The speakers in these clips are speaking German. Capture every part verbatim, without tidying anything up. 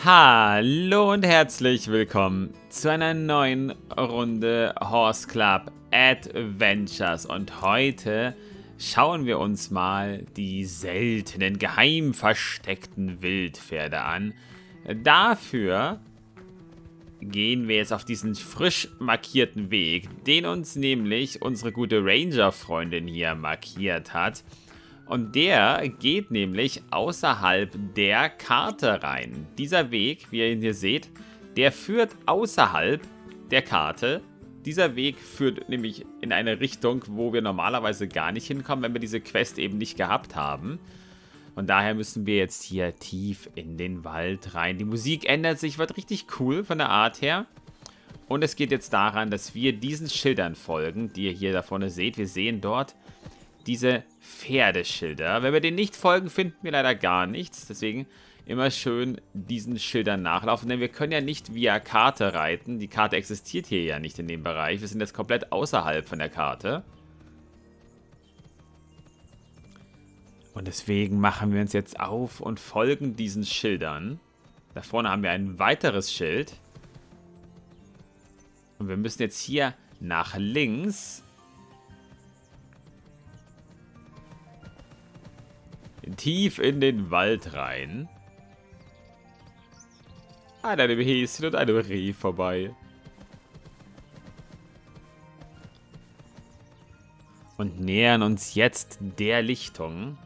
Hallo und herzlich willkommen zu einer neuen Runde Horse Club Adventures. Und heute schauen wir uns mal die seltenen, geheim versteckten Wildpferde an. Dafür gehen wir jetzt auf diesen frisch markierten Weg, den uns nämlich unsere gute Ranger-Freundin hier markiert hat. Und der geht nämlich außerhalb der Karte rein. Dieser Weg, wie ihr ihn hier seht, der führt außerhalb der Karte. Dieser Weg führt nämlich in eine Richtung, wo wir normalerweise gar nicht hinkommen, wenn wir diese Quest eben nicht gehabt haben. Und daher müssen wir jetzt hier tief in den Wald rein. Die Musik ändert sich, wird richtig cool von der Art her. Und es geht jetzt daran, dass wir diesen Schildern folgen, die ihr hier da vorne seht. Wir sehen dort diese Pferdeschilder. Wenn wir denen nicht folgen, finden wir leider gar nichts. Deswegen immer schön diesen Schildern nachlaufen, denn wir können ja nicht via Karte reiten. Die Karte existiert hier ja nicht in dem Bereich. Wir sind jetzt komplett außerhalb von der Karte. Und deswegen machen wir uns jetzt auf und folgen diesen Schildern. Da vorne haben wir ein weiteres Schild. Und wir müssen jetzt hier nach links tief in den Wald rein. An einem Häschen und einem Reh vorbei. Und nähern uns jetzt der Lichtung.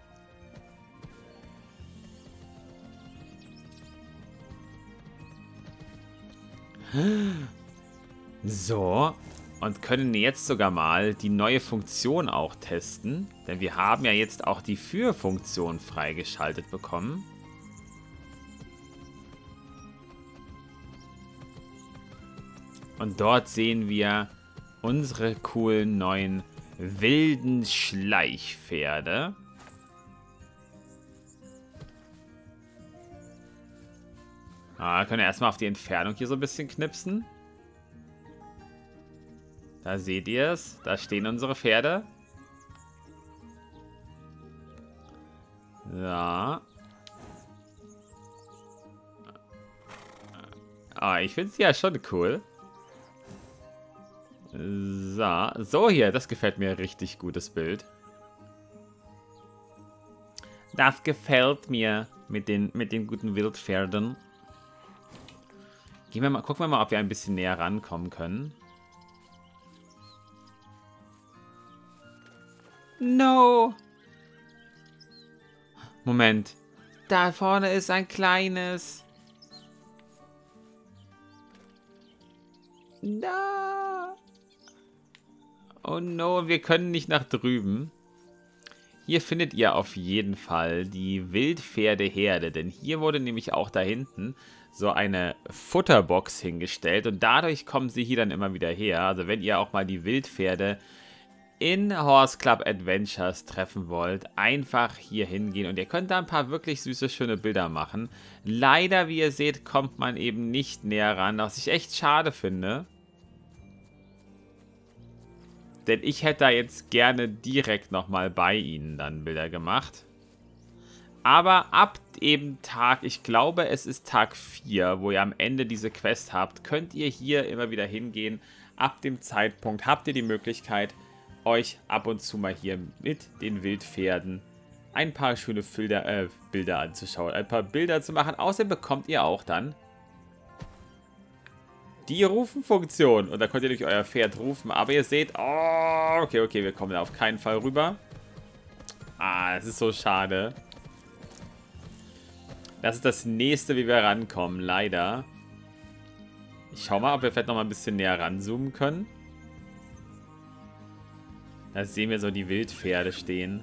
So. Und können jetzt sogar mal die neue Funktion auch testen. Denn wir haben ja jetzt auch die Für-Funktion freigeschaltet bekommen. Und dort sehen wir unsere coolen neuen wilden Schleichpferde. Ah, können wir erstmal auf die Entfernung hier so ein bisschen knipsen. Da seht ihr es. Da stehen unsere Pferde. Ja. Ah, ich finde sie ja schon cool. So. So hier, das gefällt mir richtig gutes Bild. Das gefällt mir mit den, mit den guten Wildpferden. Gehen wir mal, gucken wir mal, ob wir ein bisschen näher rankommen können. No. Moment. Da vorne ist ein kleines. No. Oh no, wir können nicht nach drüben. Hier findet ihr auf jeden Fall die Wildpferdeherde, denn hier wurde nämlich auch da hinten so eine Futterbox hingestellt und dadurch kommen sie hier dann immer wieder her. Also wenn ihr auch mal die Wildpferde in Horse Club Adventures treffen wollt, einfach hier hingehen und ihr könnt da ein paar wirklich süße, schöne Bilder machen. Leider, wie ihr seht, kommt man eben nicht näher ran, was ich echt schade finde. Denn ich hätte da jetzt gerne direkt nochmal bei ihnen dann Bilder gemacht. Aber ab eben Tag, ich glaube es ist Tag vier, wo ihr am Ende diese Quest habt, könnt ihr hier immer wieder hingehen. Ab dem Zeitpunkt habt ihr die Möglichkeit, euch ab und zu mal hier mit den Wildpferden ein paar schöne Bilder, äh, Bilder anzuschauen, ein paar Bilder zu machen. Außerdem bekommt ihr auch dann die Rufen-Funktion. Und da könnt ihr durch euer Pferd rufen. Aber ihr seht, oh, okay, okay, wir kommen da auf keinen Fall rüber. Ah, das ist so schade. Das ist das nächste, wie wir rankommen, leider. Ich schau mal, ob wir vielleicht noch mal ein bisschen näher ranzoomen können. Da sehen wir so die Wildpferde stehen.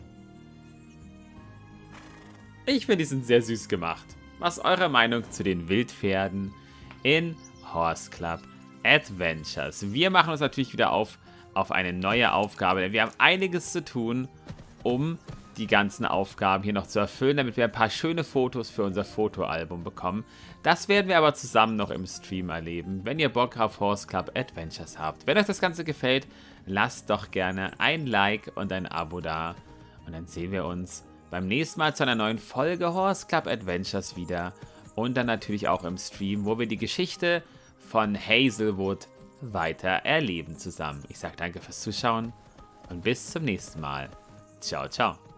Ich finde, die sind sehr süß gemacht. Was ist eure Meinung zu den Wildpferden in Horse Club Adventures? Wir machen uns natürlich wieder auf, auf eine neue Aufgabe, denn wir haben einiges zu tun, um die ganzen Aufgaben hier noch zu erfüllen, damit wir ein paar schöne Fotos für unser Fotoalbum bekommen. Das werden wir aber zusammen noch im Stream erleben, wenn ihr Bock auf Horse Club Adventures habt. Wenn euch das Ganze gefällt, lasst doch gerne ein Like und ein Abo da. Und dann sehen wir uns beim nächsten Mal zu einer neuen Folge Horse Club Adventures wieder. und dann natürlich auch im Stream, wo wir die Geschichte von Hazelwood weiter erleben zusammen. Ich sage danke fürs Zuschauen und bis zum nächsten Mal. Ciao, ciao.